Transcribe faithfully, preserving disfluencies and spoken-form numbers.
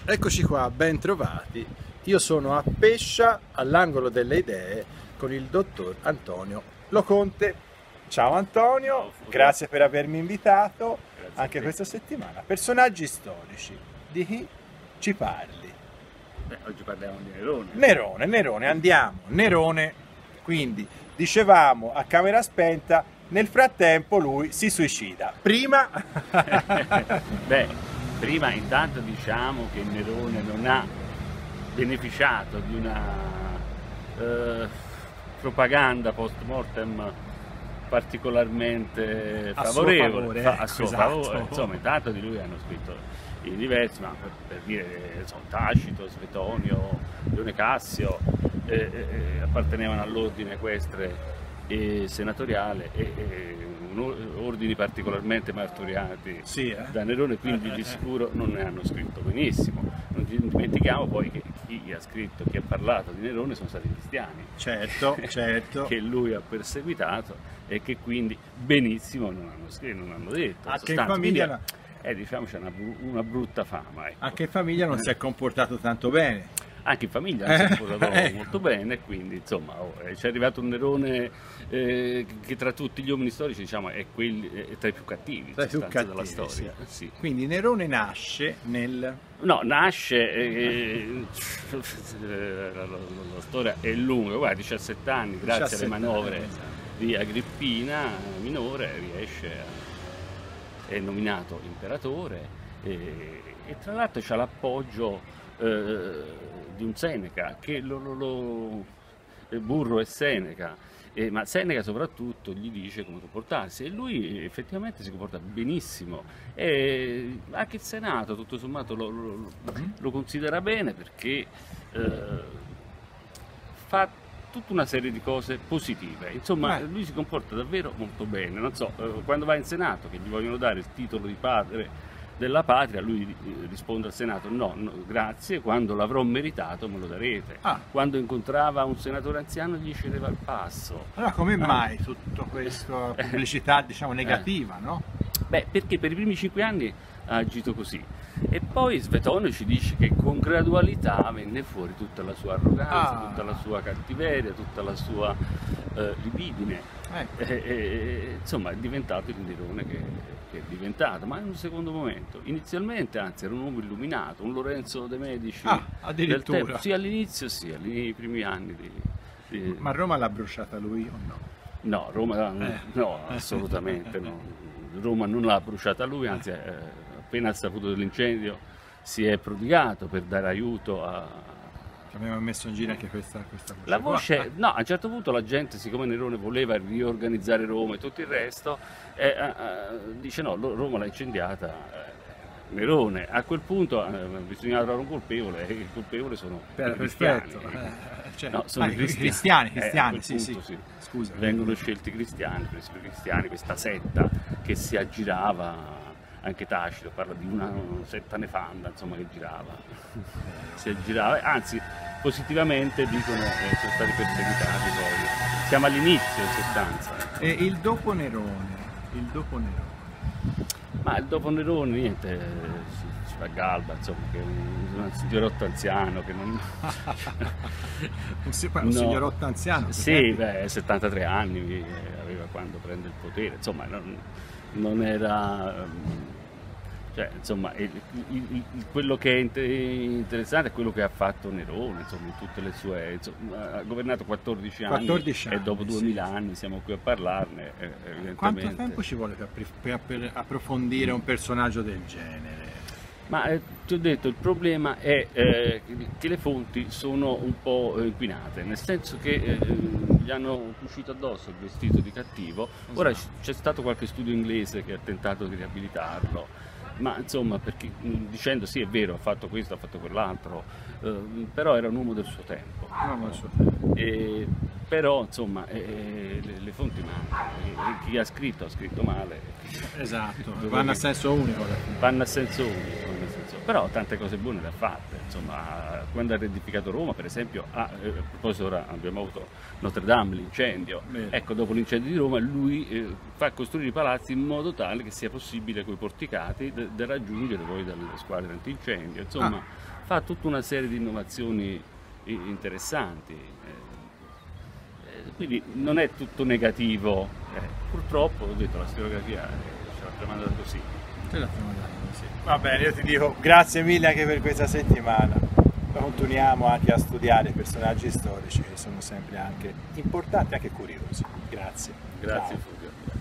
Eccoci qua, ben trovati. Io sono a Pescia, all'angolo delle idee, con il dottor Antonio Loconte. Ciao Antonio, grazie per avermi invitato Grazie anche a te. questa settimana. Personaggi storici, di chi ci parli? Beh, oggi parliamo di Nerone. Nerone, Nerone, andiamo. Nerone, quindi, dicevamo a camera spenta, nel frattempo lui si suicida. Prima... Beh, prima intanto diciamo che Nerone non ha beneficiato di una eh, propaganda post mortem particolarmente A suo favorevole, favore, fa- a ecco, suo esatto. favore. Insomma, intanto di lui hanno scritto in diversi, ma per, per dire insomma, Tacito, Svetonio, Leone Cassio, eh, eh, appartenevano all'ordine equestre e senatoriale e, e un- ordini particolarmente martoriati Sì, eh? da Nerone, quindi di sicuro non ne hanno scritto benissimo. Non ci dimentichiamo poi che chi ha scritto, chi ha parlato di Nerone sono stati cristiani, Certo, certo. che lui ha perseguitato e che quindi benissimo non hanno scritto, non hanno detto. In Anche in sostanza, famiglia, quindi, eh, diciamo c'è una, bru- una brutta fama. Ecco. anche in famiglia non si è comportato tanto bene. Anche in famiglia si è Eh, comportato ecco. molto bene, quindi insomma oh, eh, c'è arrivato un Nerone eh, che tra tutti gli uomini storici diciamo, è, quelli, è tra i più cattivi, in Tra i più sostanza, della cattivi, storia. sì. Sì. Quindi Nerone nasce nel... No, nasce, eh, eh, la, la- la storia è lunga, guarda, diciassette anni, grazie alle diciassette manovre anni, esatto. di Agrippina minore, riesce a, è nominato imperatore e, e tra l'altro c'ha l'appoggio eh, di un Seneca, che lo, lo- lo- eh, Burro e Seneca, eh, ma Seneca soprattutto gli dice come comportarsi e lui effettivamente si comporta benissimo e anche il Senato tutto sommato lo, lo- lo considera bene perché eh, fa tutta una serie di cose positive, insomma Eh. lui si comporta davvero molto bene, non so, eh, quando va in Senato che gli vogliono dare il titolo di padre della patria, lui eh, risponde al Senato no, no, grazie, quando l'avrò meritato me lo darete. Ah. Quando incontrava un senatore anziano gli cedeva il passo. Allora come Ah. mai tutta questa pubblicità, diciamo, negativa, no? Beh, perché per i primi cinque anni ha agito così. E poi Svetonio ci dice che con gradualità venne fuori tutta la sua arroganza, Ah. tutta la sua cattiveria, tutta la sua eh, libidine. Ecco. E, e- insomma è diventato il Nerone che, che è diventato, ma in un secondo momento. Inizialmente anzi era un uomo illuminato, un Lorenzo de' Medici Ah, del addirittura. tempo. Sì, all'inizio sì, nei primi anni di... di- Ma Roma l'ha bruciata lui o no? No, Roma Eh. no, assolutamente no. Roma non l'ha bruciata lui, anzi eh, appena ha saputo dell'incendio si è prodigato per dare aiuto a... Ci abbiamo messo in giro anche questa, questa voce La qua. voce, no, a un certo punto la gente, siccome Nerone voleva riorganizzare Roma e tutto il resto, eh, eh, eh, dice no, lo- Roma l'ha incendiata eh, Nerone. A quel punto eh, bisognava trovare un colpevole e il colpevole sono Per- i cristiani. perfetto. Eh, cioè, No, sono ah, i i cristiani. cristiani, Eh, a cristiani, quel sì, punto sì. Scusa. Vengono scelti i cristiani, per esempio i cristiani, questa setta che si aggirava, anche Tacito parla di una setta nefanda, insomma, che girava, si aggirava, anzi positivamente dicono che sono stati perseguitati poi. Siamo all'inizio in sostanza. E il dopo Nerone, il dopo Nerone. Ma il dopo Nerone niente, si, si fa Galba, insomma, che è un, un signorotto anziano che non... un, si- un No. signorotto anziano. che Sì, tempi- beh, settantatré anni eh, aveva quando prende il potere, insomma, non, non era... ehm, Cioè, insomma, il- il- il- quello che è inter- interessante è quello che ha fatto Nerone, insomma, in tutte le sue... insomma, ha governato quattordici anni, quattordici e anni, dopo sì. duemila anni siamo qui a parlarne, eh, evidentemente. Quanto tempo ci vuole per, per- per approfondire un personaggio del genere? Ma eh, ti ho detto, il problema è eh, che le fonti sono un po' eh, inquinate, nel senso che eh, gli hanno cucito addosso il vestito di cattivo. Ora c- c'è stato qualche studio inglese che ha tentato di riabilitarlo, ma insomma, perché, mh, dicendo sì è vero, ha fatto questo, ha fatto quell'altro, eh, però era un uomo del suo tempo. No, non so tempo. E, però insomma eh, le, le fonti mancano, e chi ha scritto ha scritto male. Esatto, vanno a senso unico alla fine. Vanno a senso unico, vanno a senso unico. però tante cose buone le ha fatte, insomma, quando ha riedificato Roma, per esempio, ah, eh, a proposito ora abbiamo avuto Notre Dame, l'incendio, ecco, dopo l'incendio di Roma lui eh, fa costruire i palazzi in modo tale che sia possibile coi porticati da raggiungere poi dalle squadre antincendio, insomma, ah. fa tutta una serie di innovazioni interessanti, eh, quindi non è tutto negativo, eh, purtroppo, ho detto, la storiografia ce l'ha tramandata così. Ce l'ha tramandata così. Va bene, io ti dico grazie mille anche per questa settimana, continuiamo anche a studiare personaggi storici che sono sempre anche importanti, anche curiosi. Grazie. Grazie Fulvio.